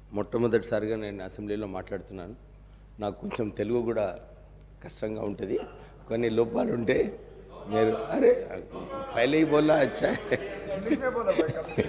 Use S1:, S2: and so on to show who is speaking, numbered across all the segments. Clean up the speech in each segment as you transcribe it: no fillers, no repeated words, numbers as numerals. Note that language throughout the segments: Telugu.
S1: మొట్టమొదటిసారిగా నేను అసెంబ్లీలో మాట్లాడుతున్నాను. నాకు కొంచెం తెలుగు కూడా కష్టంగా ఉంటుంది, కొన్ని లోపాలు ఉంటే మీరు అరే పहले ही बोला अच्छा है
S2: इंग्लिश में बोला भाई कभी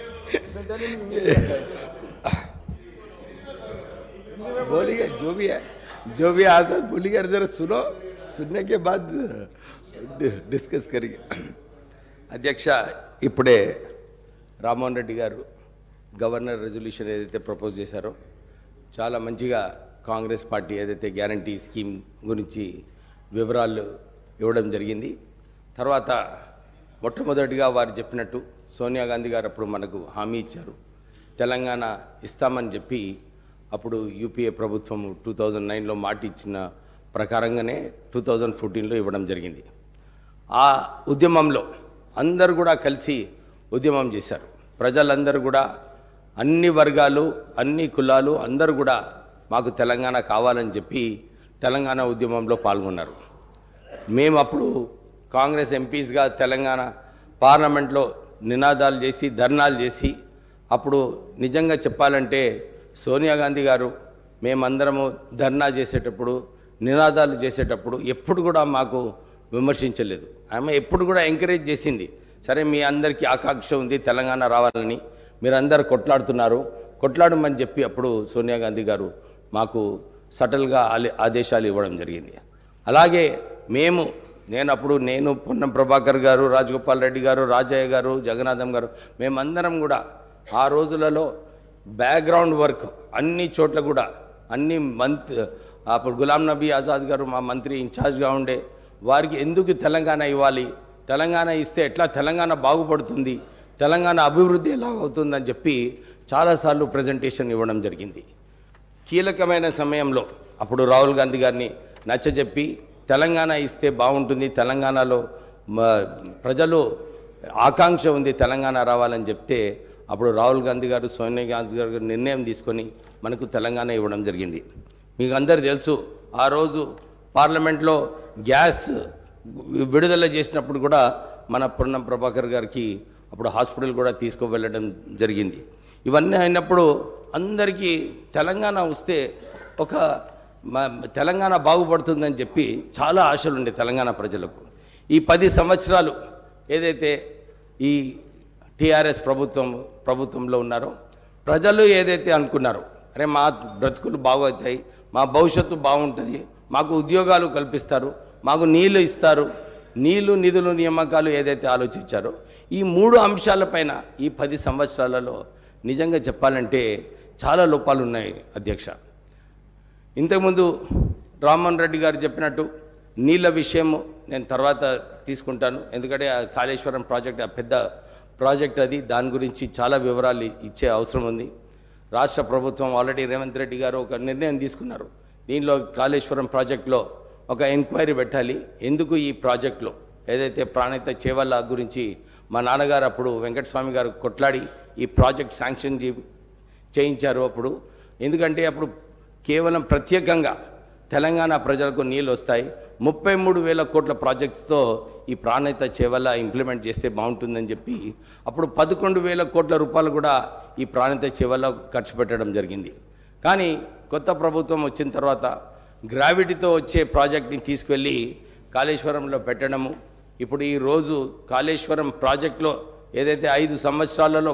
S1: बोलिए जो भी आता बोलिए जरा सुनो, सुनने के बाद डिस्कस करिए. అధ్యక్ష, ఇప్పుడే రామ్మోహన్ రెడ్డి గారు గవర్నర్ రెజల్యూషన్ ఏదైతే ప్రపోజ్ చేశారో చాలా మంచిగా కాంగ్రెస్ పార్టీ ఏదైతే గ్యారంటీ స్కీమ్ గురించి వివరాలు ఇవ్వడం జరిగింది. తర్వాత మొట్టమొదటిగా వారు చెప్పినట్టు సోనియా గాంధీ గారు అప్పుడు మనకు హామీ ఇచ్చారు, తెలంగాణ ఇస్తామని చెప్పి అప్పుడు యూపీఏ ప్రభుత్వం 2009లో మాట ఇచ్చిన ప్రకారంగానే 2014లో ఇవ్వడం జరిగింది. ఆ ఉద్యమంలో అందరూ కూడా కలిసి ఉద్యమం చేశారు. ప్రజలందరూ కూడా అన్ని వర్గాలు అన్ని కులాలు అందరూ కూడా మాకు తెలంగాణ కావాలని చెప్పి తెలంగాణ ఉద్యమంలో పాల్గొన్నారు. మేము అప్పుడు కాంగ్రెస్ ఎంపీస్గా తెలంగాణ పార్లమెంట్లో నినాదాలు చేసి ధర్నాలు చేసి, అప్పుడు నిజంగా చెప్పాలంటే సోనియా గాంధీ గారు మేమందరము ధర్నా చేసేటప్పుడు నినాదాలు చేసేటప్పుడు ఎప్పుడు కూడా మాకు విమర్శించలేదు. ఆమె ఎప్పుడు కూడా ఎంకరేజ్ చేసింది, సరే మీ అందరికీ ఆకాంక్ష ఉంది తెలంగాణ రావాలని, మీరందరూ కొట్లాడమని చెప్పి అప్పుడు సోనియా గాంధీ గారు మాకు సటల్గా ఆదేశాలు ఇవ్వడం జరిగింది. అలాగే నేను పొన్నం ప్రభాకర్ గారు, రాజగోపాల్ రెడ్డి గారు, రాజయ్య గారు, జగన్నాథం గారు, మేమందరం కూడా ఆ రోజులలో బ్యాక్గ్రౌండ్ వర్క్ అన్ని చోట్ల కూడా అప్పుడు గులాం నబీ ఆజాద్ గారు మా మంత్రి ఇన్ఛార్జ్గా ఉండే, వారికి ఎందుకు తెలంగాణ ఇవ్వాలి, తెలంగాణ ఇస్తే ఎట్లా తెలంగాణ బాగుపడుతుంది, తెలంగాణ అభివృద్ధి ఎలా అవుతుందని చెప్పి చాలాసార్లు ప్రజెంటేషన్ ఇవ్వడం జరిగింది. కీలకమైన సమయంలో అప్పుడు రాహుల్ గాంధీ గారిని నచ్చజెప్పి తెలంగాణ ఇస్తే బాగుంటుంది, తెలంగాణలో ప్రజలు ఆకాంక్ష ఉంది తెలంగాణ రావాలని చెప్తే అప్పుడు రాహుల్ గాంధీ గారు సోనియా గాంధీ గారు నిర్ణయం తీసుకొని మనకు తెలంగాణ ఇవ్వడం జరిగింది. మీకు అందరు తెలుసు, ఆ రోజు పార్లమెంట్లో గ్యాస్ విడుదల చేసినప్పుడు కూడా మన పొన్నం ప్రభాకర్ గారికి అప్పుడు హాస్పిటల్ కూడా తీసుకువెళ్ళడం జరిగింది. ఇవన్నీ అయినప్పుడు అందరికీ తెలంగాణ వస్తే ఒక తెలంగాణ బాగుపడుతుందని చెప్పి చాలా ఆశలు ఉండే తెలంగాణ ప్రజలకు. ఈ 10 సంవత్సరాలు ఏదైతే ఈ టీఆర్ఎస్ ప్రభుత్వంలో ఉన్నారో ప్రజలు ఏదైతే అనుకున్నారో, అరే మా బ్రతుకులు బాగవుతాయి, మా భవిష్యత్తు బాగుంటుంది, మాకు ఉద్యోగాలు కల్పిస్తారు, మాకు నీళ్లు ఇస్తారు, నిధులు నియామకాలు ఏదైతే ఆలోచించారో ఈ 3 అంశాలపైన ఈ 10 సంవత్సరాలలో నిజంగా చెప్పాలంటే చాలా లోపాలు ఉన్నాయి అధ్యక్ష. ఇంతకుముందు రామ్మోహన్ రెడ్డి గారు చెప్పినట్టు నీళ్ళ విషయం నేను తర్వాత తీసుకుంటాను, ఎందుకంటే ఆ కాళేశ్వరం ప్రాజెక్ట్ ఆ పెద్ద ప్రాజెక్ట్ అది, దాని గురించి చాలా వివరాలు ఇచ్చే అవసరం ఉంది. రాష్ట్ర ప్రభుత్వం ఆల్రెడీ రేవంత్ రెడ్డి గారు ఒక నిర్ణయం తీసుకున్నారు, దీనిలో కాళేశ్వరం ప్రాజెక్టులో ఒక ఎంక్వైరీ పెట్టాలి. ఎందుకు ఈ ప్రాజెక్టులో ఏదైతే ప్రాణహిత చేవల్ల గురించి మా నాన్నగారు అప్పుడు వెంకటస్వామి గారు కొట్లాడి ఈ ప్రాజెక్ట్ శాంక్షన్ చేయించారు అప్పుడు. ఎందుకంటే అప్పుడు కేవలం ప్రత్యేకంగా తెలంగాణ ప్రజలకు నీళ్ళు వస్తాయి, 33,000 కోట్ల ప్రాజెక్ట్స్తో ఈ ప్రాణహిత చేవల్ల ఇంప్లిమెంట్ చేస్తే బాగుంటుందని చెప్పి అప్పుడు 11,000 కోట్ల రూపాయలు కూడా ఈ ప్రాణహిత చేవల్ల ఖర్చు పెట్టడం జరిగింది. కానీ కొత్త ప్రభుత్వం వచ్చిన తర్వాత గ్రావిటీతో వచ్చే ప్రాజెక్ట్ని తీసుకెళ్ళి కాళేశ్వరంలో పెట్టడము, ఇప్పుడు ఈరోజు కాళేశ్వరం ప్రాజెక్టులో ఏదైతే 5 సంవత్సరాలలో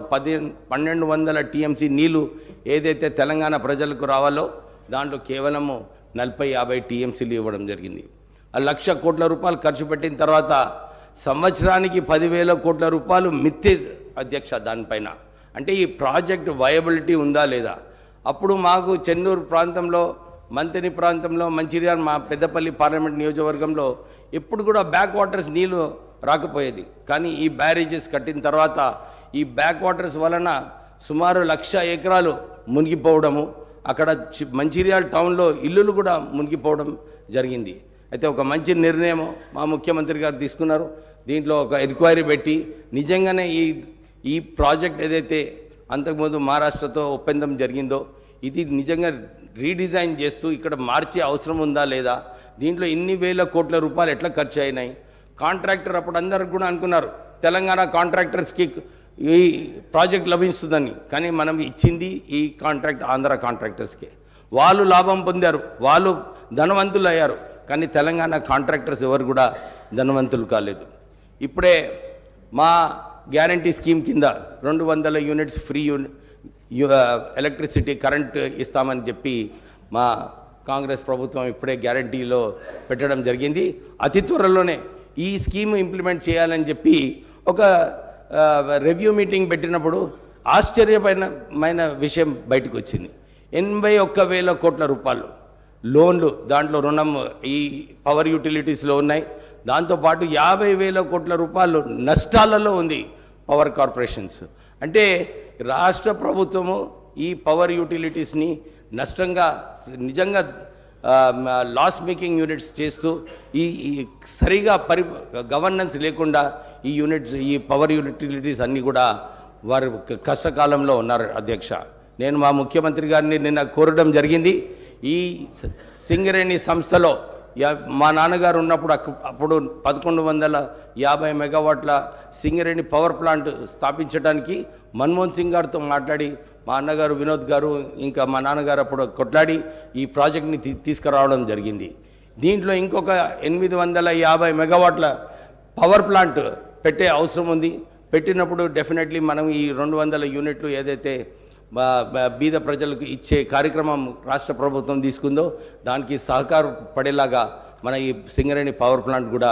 S1: 1,200 టీఎంసీ నీళ్ళు ఏదైతే తెలంగాణ ప్రజలకు రావాలో దాంట్లో కేవలము 40-50 టీఎంసీలు ఇవ్వడం జరిగింది. 1,00,000 కోట్ల రూపాయలు ఖర్చు పెట్టిన తర్వాత సంవత్సరానికి 10,000 కోట్ల రూపాయలు మిత్తే అధ్యక్ష దానిపైన. అంటే ఈ ప్రాజెక్ట్ వయబిలిటీ ఉందా లేదా? అప్పుడు మాకు చెన్నూరు ప్రాంతంలో, మంతని ప్రాంతంలో, మంచిర్యాల మా పెద్దపల్లి పార్లమెంట్ నియోజకవర్గంలో ఎప్పుడు కూడా బ్యాక్ వాటర్స్ నీళ్ళు రాకపోయేది. కానీ ఈ బ్యారేజెస్ కట్టిన తర్వాత ఈ బ్యాక్ వాటర్స్ వలన సుమారు 1,00,000 ఎకరాలు మునిగిపోవడము, అక్కడ మంచిర్యాల టౌన్లో ఇల్లులు కూడా మునిగిపోవడం జరిగింది. అయితే ఒక మంచి నిర్ణయం మా ముఖ్యమంత్రి గారు తీసుకున్నారు, దీంట్లో ఒక ఎంక్వైరీ పెట్టి నిజంగానే ఈ ప్రాజెక్ట్ ఏదైతే అంతకుముందు మహారాష్ట్రతో ఒప్పందం జరిగిందో ఇది నిజంగా రీడిజైన్ చేస్తూ ఇక్కడ మార్చే అవసరం ఉందా లేదా, దీంట్లో ఇన్ని వేల కోట్ల రూపాయలు ఎట్లా ఖర్చు అయినాయి. కాంట్రాక్టర్ అప్పుడు అందరికి కూడా అనుకున్నారు తెలంగాణ కాంట్రాక్టర్స్కి ఈ ప్రాజెక్ట్ లభిస్తుందని. కానీ మనం ఇచ్చింది ఈ కాంట్రాక్ట్ ఆంధ్ర కాంట్రాక్టర్స్కే. వాళ్ళు లాభం పొందారు, వాళ్ళు ధనవంతులు అయ్యారు. కానీ తెలంగాణ కాంట్రాక్టర్స్ ఎవరు కూడా ధనవంతులు కాలేదు. ఇప్పుడే మా గ్యారంటీ స్కీమ్ కింద 200 యూనిట్స్ ఫ్రీ ఎలక్ట్రిసిటీ కరెంట్ ఇస్తామని చెప్పి మా కాంగ్రెస్ ప్రభుత్వం ఇప్పుడే గ్యారంటీలో పెట్టడం జరిగింది. అతి త్వరలోనే ఈ స్కీమ్ ఇంప్లిమెంట్ చేయాలని చెప్పి ఒక రివ్యూ మీటింగ్ పెట్టినప్పుడు ఆశ్చర్యమైన విషయం బయటకు వచ్చింది. 81,000 కోట్ల రూపాయలు లోన్లు, దాంట్లో రుణం ఈ పవర్ యూటిలిటీస్లో ఉన్నాయి. దాంతోపాటు 50,000 కోట్ల రూపాయలు నష్టాలలో ఉంది పవర్ కార్పొరేషన్స్. అంటే రాష్ట్ర ప్రభుత్వము ఈ పవర్ యూటిలిటీస్ని నష్టంగా, నిజంగా లాస్ మేకింగ్ యూనిట్స్ చేస్తూ ఈ సరిగా గవర్నెన్స్ లేకుండా ఈ పవర్ యూటిలిటీస్ అన్నీ కూడా వారు కష్టకాలంలో ఉన్నారు అధ్యక్ష. నేను మా ముఖ్యమంత్రి గారిని నిన్న కోరడం జరిగింది. ఈ సింగరేణి సంస్థలో మా నాన్నగారు ఉన్నప్పుడు అప్పుడు 1150 మెగావాట్ల సింగరేణి పవర్ ప్లాంట్ స్థాపించడానికి మన్మోహన్ సింగ్ గారితో మాట్లాడి, మా అన్నగారు వినోద్ గారు ఇంకా మా నాన్నగారు అప్పుడు కొట్లాడి ఈ ప్రాజెక్ట్ని తీసుకురావడం జరిగింది. దీంట్లో ఇంకొక 850 మెగావాట్ల పవర్ ప్లాంట్ పెట్టే అవసరం ఉంది. పెట్టినప్పుడు డెఫినెట్లీ మనం ఈ 200 యూనిట్లు ఏదైతే బీద ప్రజలకు ఇచ్చే కార్యక్రమం రాష్ట్ర ప్రభుత్వం తీసుకుందో దానికి సహకారపడేలాగా మన ఈ సింగరేణి పవర్ ప్లాంట్ కూడా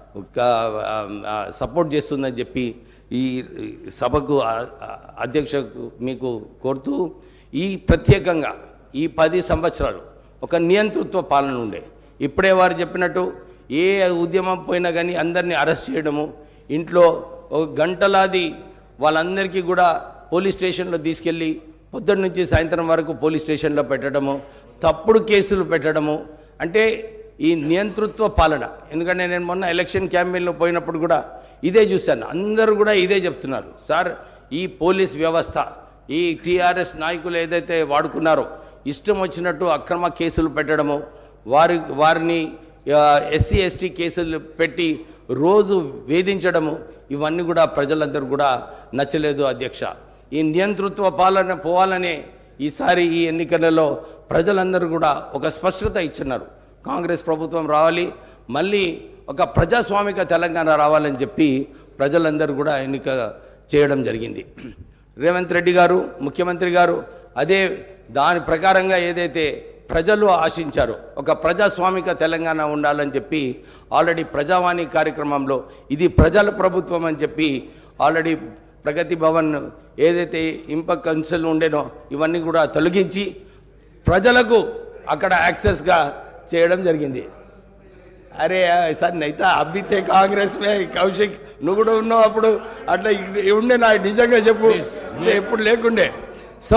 S1: సపోర్ట్ చేస్తుందని చెప్పి ఈ సభకు అధ్యక్షకు మీకు కోరుతూ, ఈ ప్రత్యేకంగా ఈ 10 సంవత్సరాలు ఒక నియంతృత్వ పాలన ఉండే. ఇప్పుడే వారు చెప్పినట్టు ఏ ఉద్యమం పోయినా కానీ అందరినీ అరెస్ట్ చేయడము, ఇంట్లో ఒక గంటలాది వాళ్ళందరికీ కూడా పోలీస్ స్టేషన్లో తీసుకెళ్ళి పొద్దున్న నుంచి సాయంత్రం వరకు పోలీస్ స్టేషన్లో పెట్టడము, తప్పుడు కేసులు పెట్టడము, అంటే ఈ నియంతృత్వ పాలన. ఎందుకంటే నేను మొన్న ఎలక్షన్ క్యాంపెయిన్లో పోయినప్పుడు కూడా ఇదే చూశాను. అందరూ కూడా ఇదే చెప్తున్నారు, సార్ ఈ పోలీస్ వ్యవస్థ, ఈ టీఆర్ఎస్ నాయకులు ఏదైతే వాడుకున్నారో ఇష్టం వచ్చినట్టు అక్రమ కేసులు పెట్టడము, వారిని ఎస్సీ ఎస్టీ కేసులు పెట్టి రోజు వేధించడము, ఇవన్నీ కూడా ప్రజలందరూ కూడా నచ్చలేదు అధ్యక్ష. ఈ నియంతృత్వ పాలన పోవాలనే ఈసారి ఈ ఎన్నికలలో ప్రజలందరూ కూడా ఒక స్పష్టత ఇచ్చినారు. కాంగ్రెస్ ప్రభుత్వం రావాలి, మళ్ళీ ఒక ప్రజాస్వామిక తెలంగాణ రావాలని చెప్పి ప్రజలందరూ కూడా ఎన్నిక చేయడం జరిగింది. రేవంత్ రెడ్డి గారు ముఖ్యమంత్రి గారు అదే దాని ప్రకారంగా ఏదైతే ప్రజలు ఆశించారో ఒక ప్రజాస్వామిక తెలంగాణ ఉండాలని చెప్పి ఆల్రెడీ ప్రజావాణి కార్యక్రమంలో ఇది ప్రజల ప్రభుత్వం అని చెప్పి ఆల్రెడీ ప్రగతి భవన్ ఏదైతే ఇంపాక్ట్ కౌన్సిల్ ఉండేనో ఇవన్నీ కూడా తొలగించి ప్రజలకు అక్కడ యాక్సెస్గా చేయడం జరిగింది. అరే సార్ నైతే అబ్బితే కాంగ్రెస్ కౌశిక్ నువ్వు కూడా ఉన్నావు అప్పుడు, అట్లా ఉండే నాకు నిజంగా చెప్పు, ఎప్పుడు లేకుండే. సో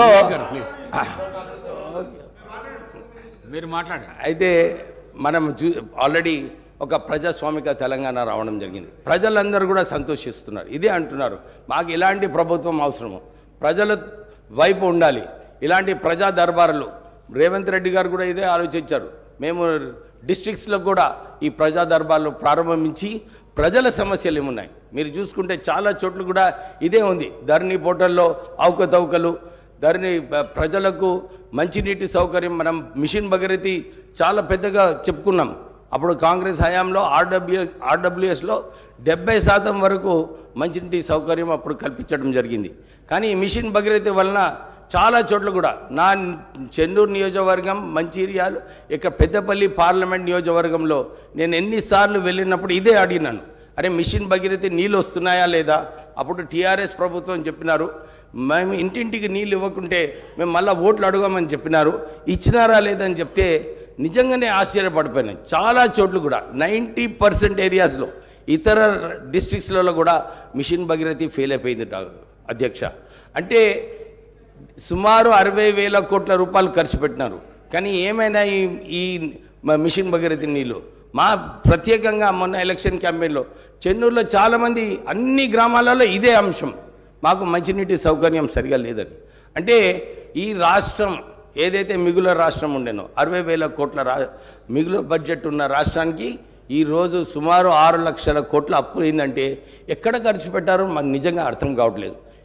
S3: మీరు మాట్లాడండి.
S1: అయితే మనం ఆల్రెడీ ఒక ప్రజాస్వామిక తెలంగాణ రావడం జరిగింది. ప్రజలందరూ కూడా సంతోషిస్తున్నారు, ఇదే అంటున్నారు, మాకు ఇలాంటి ప్రభుత్వం అవసరము, ప్రజల వైపు ఉండాలి, ఇలాంటి ప్రజా దర్బారులు. రేవంత్ రెడ్డి గారు కూడా ఇదే ఆలోచించారు. మేము డిస్ట్రిక్ట్స్లో కూడా ఈ ప్రజా దర్బార్లు ప్రారంభించి ప్రజల సమస్యలు ఏమున్నాయి మీరు చూసుకుంటే చాలా చోట్ల కూడా ఇదే ఉంది. ధరణి పోర్టల్లో అవకతవకలు, ధరణి ప్రజలకు మంచినీటి సౌకర్యం, మనం మిషన్ భగీరథి చాలా పెద్దగా చెప్పుకున్నాం. అప్పుడు కాంగ్రెస్ హయాంలో ఆర్డబ్ల్యూఎస్లో 70% వరకు మంచినీటి సౌకర్యం అప్పుడు కల్పించడం జరిగింది. కానీ ఈ మిషన్ భగీరథి వలన చాలా చోట్ల కూడా నా చెన్నూరు నియోజకవర్గం, మంచిర్యాల, ఇక పెద్దపల్లి పార్లమెంట్ నియోజకవర్గంలో నేను ఎన్నిసార్లు వెళ్ళినప్పుడు ఇదే అడిగినాను, అరే మిషన్ భగీరథి నీళ్ళు వస్తున్నాయా లేదా? అప్పుడు టీఆర్ఎస్ ప్రభుత్వం చెప్పినారు, మేము ఇంటింటికి నీళ్ళు ఇవ్వకుంటే మేము మళ్ళీ ఓట్లు అడగమని చెప్పినారు. ఇచ్చినారా లేదని చెప్తే నిజంగానే ఆశ్చర్యపడిపోయినాయి. చాలా చోట్ల కూడా 90% ఏరియాస్లో ఇతర డిస్ట్రిక్ట్స్లలో కూడా మిషన్ భగీరథి ఫెయిల్ అయిపోయింది అధ్యక్ష. అంటే సుమారు 60,000 కోట్ల రూపాయలు ఖర్చు పెట్టినారు. కానీ ఏమైనా ఈ మిషన్ భగీరథి నీళ్ళు మా ప్రత్యేకంగా మొన్న ఎలక్షన్ క్యాంపెయిన్లో చెన్నూరులో చాలామంది అన్ని గ్రామాలలో ఇదే అంశం, మాకు మంచినీటి సౌకర్యం సరిగా లేదని. అంటే ఈ రాష్ట్రం ఏదైతే మిగులు రాష్ట్రం ఉండేనో 60,000 కోట్ల మిగులు బడ్జెట్ ఉన్న రాష్ట్రానికి ఈరోజు సుమారు 6 లక్షల కోట్ల అప్పు అయిందంటే ఎక్కడ ఖర్చు పెట్టారో మాకు నిజంగా అర్థం కావట్లేదు.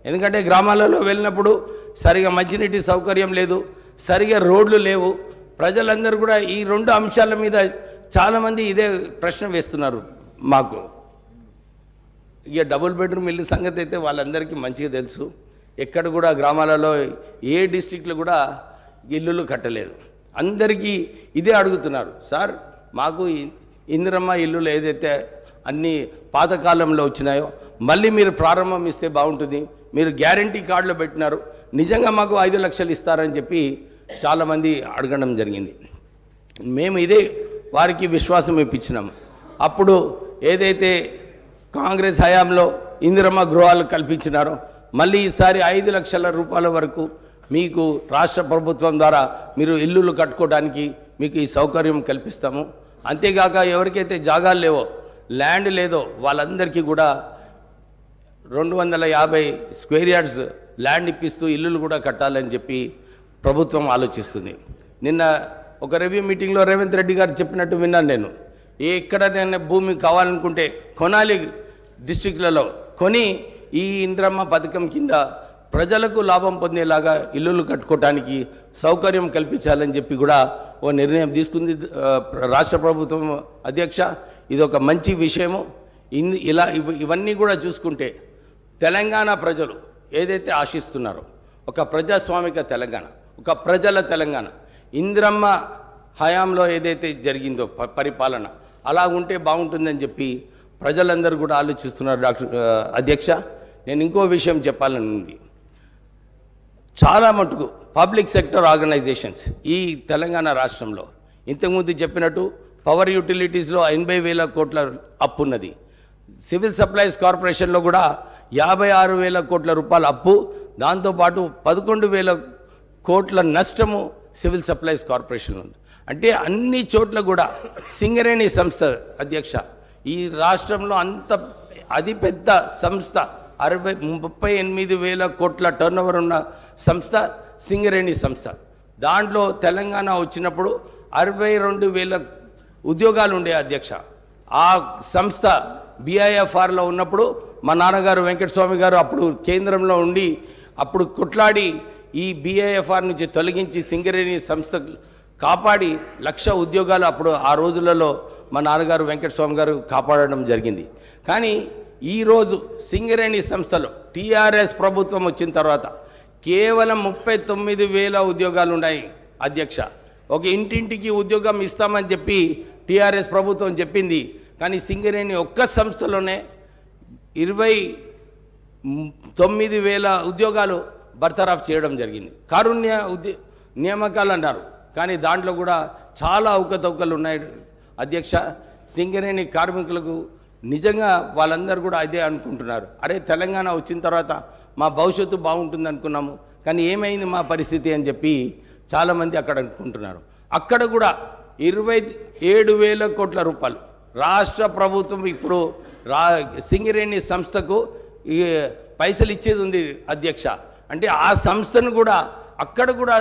S1: ఎందుకంటే గ్రామాలలో వెళ్ళినప్పుడు సరిగా మంచినీటి సౌకర్యం లేదు, సరిగా రోడ్లు లేవు. ప్రజలందరూ కూడా ఈ రెండు అంశాల మీద చాలామంది ఇదే ప్రశ్న వేస్తున్నారు మాకు. ఇక డబుల్ బెడ్రూమ్ ఇల్లు సంగతి అయితే వాళ్ళందరికీ మంచిగా తెలుసు. ఎక్కడ కూడా గ్రామాలలో ఏ డిస్ట్రిక్ట్లో కూడా ఇల్లులు కట్టలేదు. అందరికీ ఇదే అడుగుతున్నారు, సార్ మాకు ఇందిరమ్మ ఇల్లులు ఏదైతే అన్ని పాతకాలంలో వచ్చినాయో మళ్ళీ మీరు ప్రారంభం ఇస్తే బాగుంటుంది, మీరు గ్యారంటీ కార్డులో పెట్టినారు, నిజంగా మాకు 5 లక్షలు ఇస్తారని చెప్పి చాలామంది అడగడం జరిగింది. మేము ఇదే వారికి విశ్వాసం ఇప్పించినాము. అప్పుడు ఏదైతే కాంగ్రెస్ హయాంలో ఇందిరమ్మ గృహాలు కల్పించినారో మళ్ళీ ఈసారి 5 లక్షల రూపాయల వరకు మీకు రాష్ట్ర ప్రభుత్వం ద్వారా మీరు ఇల్లులు కట్టుకోవడానికి మీకు ఈ సౌకర్యం కల్పిస్తాము. అంతేగాక ఎవరికైతే జాగాలు లేవో, ల్యాండ్ లేదో వాళ్ళందరికీ కూడా 250 స్క్వేర్ యార్డ్స్ ల్యాండ్ ఇప్పిస్తూ ఇల్లులు కూడా కట్టాలని చెప్పి ప్రభుత్వం ఆలోచిస్తుంది. నిన్న ఒక రివ్యూ మీటింగ్లో రేవంత్ రెడ్డి గారు చెప్పినట్టు విన్నాను నేను. ఎక్కడైనా భూమి కావాలనుకుంటే కొనాలి, డిస్ట్రిక్ట్లలో కొని ఈ ఇంద్రమ్మ పథకం కింద ప్రజలకు లాభం పొందేలాగా ఇల్లులు కట్టుకోవటానికి సౌకర్యం కల్పించాలని చెప్పి కూడా ఓ నిర్ణయం తీసుకుంది రాష్ట్ర ప్రభుత్వం. అధ్యక్ష, ఇది ఒక మంచి విషయము. ఇలా ఇవన్నీ కూడా చూసుకుంటే తెలంగాణ ప్రజలు ఏదైతే ఆశిస్తున్నారో ఒక ప్రజాస్వామిక తెలంగాణ, ఒక ప్రజల తెలంగాణ, ఇందిరమ్మ హయాంలో ఏదైతే జరిగిందో పరిపాలన అలా ఉంటే బాగుంటుందని చెప్పి ప్రజలందరూ కూడా ఆలోచిస్తున్నారు. అధ్యక్ష, నేను ఇంకో విషయం చెప్పాలని ఉంది. చాలా మటుకు పబ్లిక్ సెక్టర్ ఆర్గనైజేషన్స్ ఈ తెలంగాణ రాష్ట్రంలో ఇంతకుముందు చెప్పినట్టు పవర్ యూటిలిటీస్లో 80,000 కోట్ల అప్పు ఉన్నది. సివిల్ సప్లైస్ కార్పొరేషన్లో కూడా 56,000 కోట్ల రూపాయల అప్పు, దాంతోపాటు 11,000 కోట్ల నష్టము సివిల్ సప్లైస్ కార్పొరేషన్ ఉంది. అంటే అన్ని చోట్ల కూడా సింగరేణి సంస్థ అధ్యక్ష ఈ రాష్ట్రంలో అంత అది పెద్ద సంస్థ, 38,000 కోట్ల టర్నోవర్ ఉన్న సంస్థ సింగరేణి సంస్థ. దాంట్లో తెలంగాణ వచ్చినప్పుడు 62,000 ఉద్యోగాలు ఉండే అధ్యక్ష. ఆ సంస్థ BIFRలో ఉన్నప్పుడు మా నాన్నగారు వెంకటస్వామి గారు అప్పుడు కేంద్రంలో ఉండి అప్పుడు కొట్లాడి ఈ BIFR నుంచి తొలగించి సింగరేణి సంస్థ కాపాడి 1,00,000 ఉద్యోగాలు అప్పుడు ఆ రోజులలో మా నాన్నగారు వెంకటస్వామి గారు కాపాడడం జరిగింది. కానీ ఈరోజు సింగరేణి సంస్థలో TRS ప్రభుత్వం వచ్చిన తర్వాత కేవలం 39,000 ఉద్యోగాలు ఉన్నాయి అధ్యక్ష. ఒక ఇంటింటికి ఉద్యోగం ఇస్తామని చెప్పి TRS ప్రభుత్వం చెప్పింది. కానీ సింగరేణి ఒక్క సంస్థలోనే 29,000 ఉద్యోగాలు బర్తరఫ్ చేయడం జరిగింది. కారుణ్య నియామకాలు అన్నారు, కానీ దాంట్లో కూడా చాలా అవకతవకలు ఉన్నాయి అధ్యక్ష. సింగరేణి కార్మికులకు నిజంగా వాళ్ళందరూ కూడా అదే అనుకుంటున్నారు, అరే తెలంగాణ వచ్చిన తర్వాత మా భవిష్యత్తు బాగుంటుంది అనుకున్నాము, కానీ ఏమైంది మా పరిస్థితి అని చెప్పి చాలామంది అక్కడ అనుకుంటున్నారు. అక్కడ కూడా 27,000 కోట్ల రూపాయలు రాష్ట్ర ప్రభుత్వం ఇప్పుడు సింగరేణి సంస్థకు పైసలు ఇచ్చేది ఉంది అధ్యక్ష. అంటే ఆ సంస్థను కూడా అక్కడ కూడా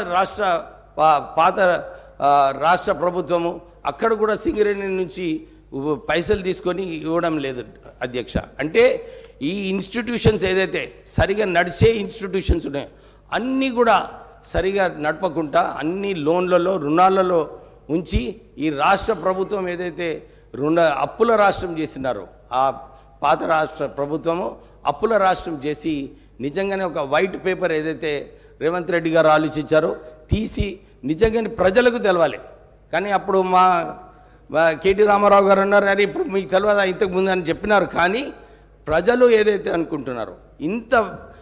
S1: పాత రాష్ట్ర ప్రభుత్వము అక్కడ కూడా సింగరేణి నుంచి పైసలు తీసుకొని ఇవ్వడం లేదు అధ్యక్ష. అంటే ఈ ఇన్స్టిట్యూషన్స్ ఏదైతే సరిగా నడిచే ఇన్స్టిట్యూషన్స్ ఉన్నాయో అన్నీ కూడా సరిగా నడపకుండా అన్ని లోన్లలో రుణాలలో ఉంచి ఈ రాష్ట్ర ప్రభుత్వం ఏదైతే అప్పుల రాష్ట్రం చేస్తున్నారో ఆ పాత రాష్ట్ర ప్రభుత్వము అప్పుల రాష్ట్రం చేసి నిజంగానే ఒక వైట్ పేపర్ ఏదైతే రేవంత్ రెడ్డి గారు ఆలోచించారో తీసి నిజంగానే ప్రజలకు తెలవాలి. కానీ అప్పుడు మా కేటీ రామారావు గారు అన్నారు, అరే ఇప్పుడు మీకు తెలియదా ఇంతకు ముందు అని చెప్పినారు. కానీ ప్రజలు ఏదైతే అనుకుంటున్నారో ఇంత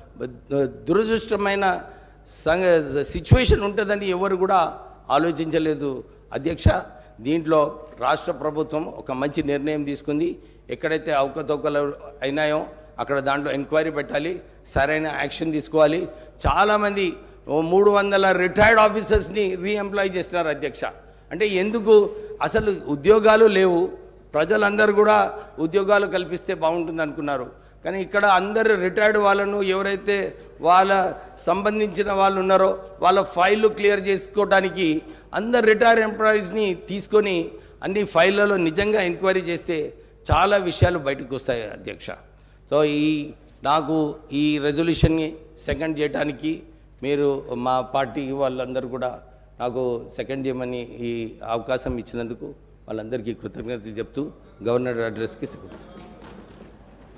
S1: దురదృష్టమైన సిచ్యువేషన్ ఉంటుందని ఎవరు కూడా ఆలోచించలేదు అధ్యక్ష. దీంట్లో రాష్ట్ర ప్రభుత్వం ఒక మంచి నిర్ణయం తీసుకుంది. ఎక్కడైతే అవకతవకలు అయినాయో అక్కడ దాంట్లో ఎంక్వైరీ పెట్టాలి, సరైన యాక్షన్ తీసుకోవాలి. చాలామంది 300 రిటైర్డ్ ఆఫీసర్స్ని రీఎంప్లాయ్ చేస్తున్నారు అధ్యక్ష. అంటే ఎందుకు అసలు ఉద్యోగాలు లేవు, ప్రజలందరూ కూడా ఉద్యోగాలు కల్పిస్తే బాగుంటుంది అనుకున్నారు. కానీ ఇక్కడ అందరు రిటైర్డ్ వాళ్ళను ఎవరైతే వాళ్ళ సంబంధించిన వాళ్ళు ఉన్నారో వాళ్ళ ఫైళ్ళు క్లియర్ చేసుకోవడానికి అందరు రిటైర్డ్ ఎంప్లాయీస్ని తీసుకొని అన్ని ఫైళ్ళలో నిజంగా ఎంక్వైరీ చేస్తే చాలా విషయాలు బయటకు వస్తాయి అధ్యక్ష. సో నాకు ఈ రెజల్యూషన్ని సెకండ్ చేయడానికి మీరు మా పార్టీ వాళ్ళందరూ కూడా నాకు సెకండ్ చేయమని ఈ అవకాశం ఇచ్చినందుకు వాళ్ళందరికీ కృతజ్ఞతలు చెప్తూ గవర్నర్ అడ్రస్కి